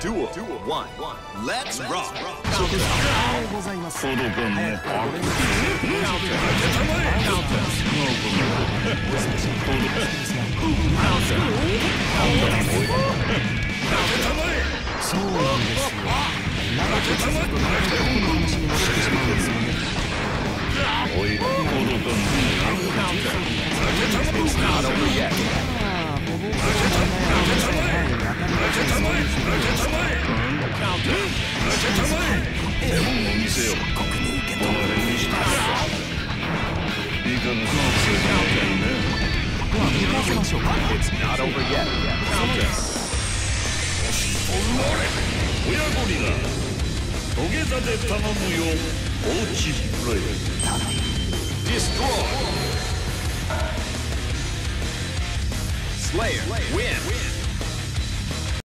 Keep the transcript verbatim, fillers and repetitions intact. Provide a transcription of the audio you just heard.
Duel one. Let's rock. ございます。 届かんね。 そうなんですよ。長く続くと本の話に戻ってしまうんですよね。 おい、届かんね。 Not over yet. 手本を見せよ。お前にしたいかがなせないね。 では見返しましょうか。 It's not over yet. 親ゴリラ、土下座で頼むよ。おうちプレイ。 Destroy. Slayer win.